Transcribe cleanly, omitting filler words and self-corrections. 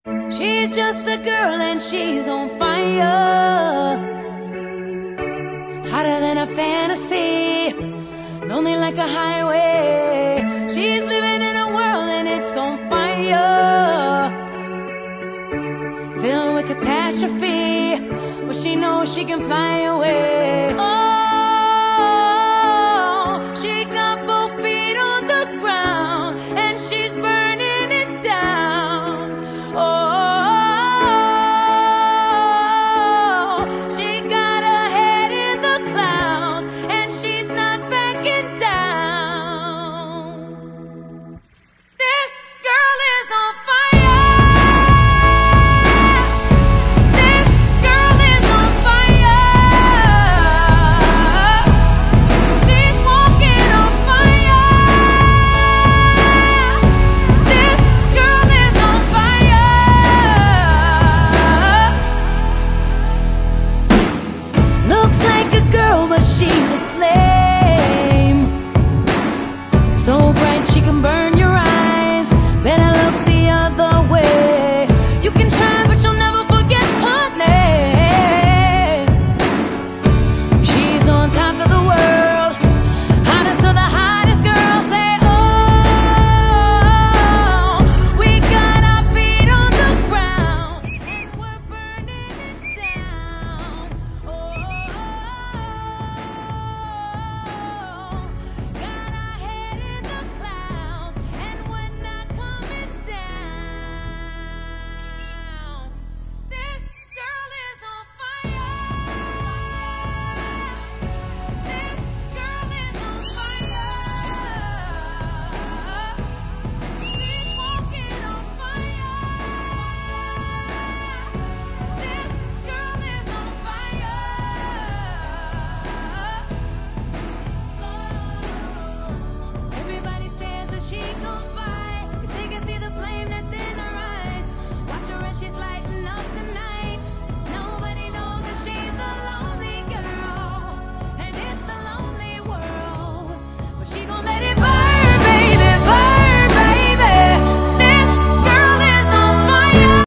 She's just a girl and she's on fire, hotter than a fantasy, lonely like a highway. She's living in a world and it's on fire, filled with catastrophe, but she knows she can fly away.